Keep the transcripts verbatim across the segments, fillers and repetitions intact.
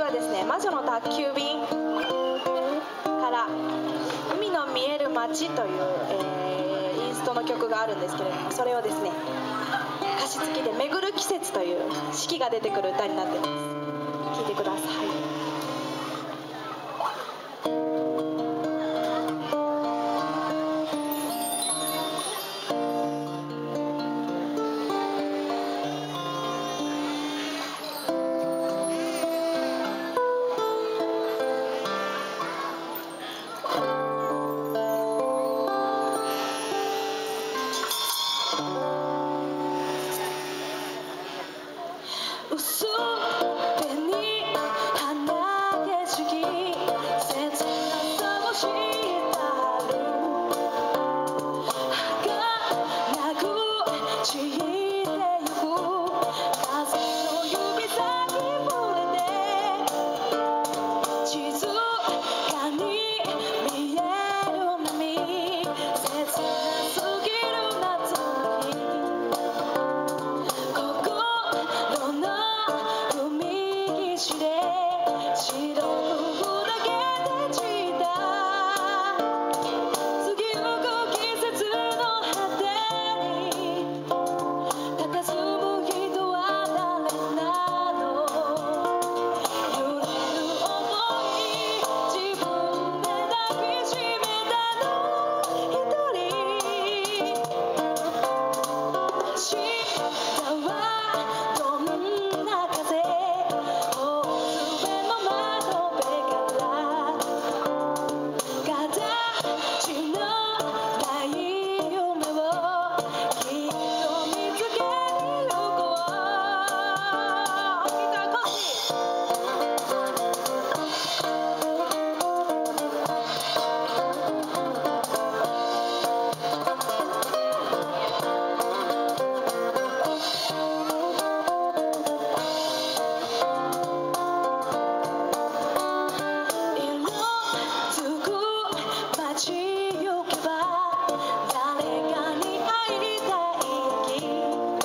はですね、魔女の宅急便から「海の見える街」という、えーインストの曲があるんですけれども、それをですね、歌詞付きで「巡る季節」という四季が出てくる歌になっています。聴いてください。薄手に離れしき切なさを知った春、儚く散ってゆく風の指先触れて静かに見える波、切なすぎる夏の日、心の海岸で白くだけで散った過ぎゆく季節の果てに佇む人は誰なの、揺れる想い自分で抱きしめたの一人、明日はどんな風、大粒の窓辺から形のない夢をきっと見つけに行こう。ギターこっち。色づく街行けば誰かに会いたい気、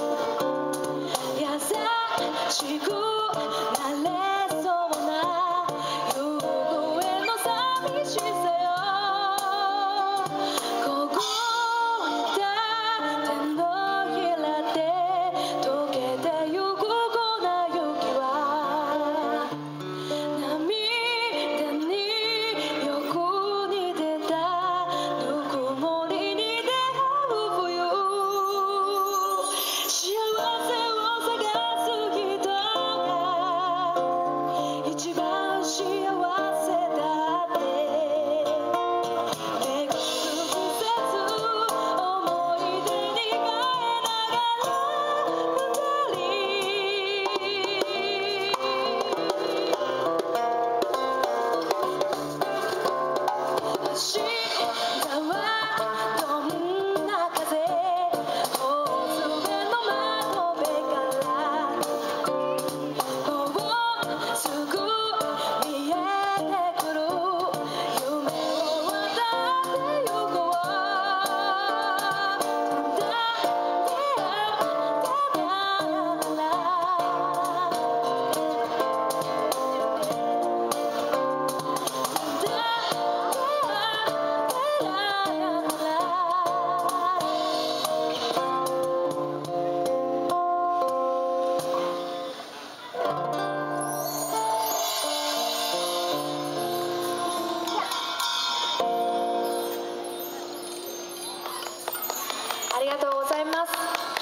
優しくなれそうな夕暮れの寂しさよ、凍った手のひらで溶けてゆく粉雪は涙によく似てたぬくもりに出会う冬、幸せを探す人が一番幸せだって巡る季節、思い出に変えながら二人、明日はどんな風、大粒の窓辺からもうすぐ見えてくる夢を渡ってゆこう。ダダダダダありがとうございます。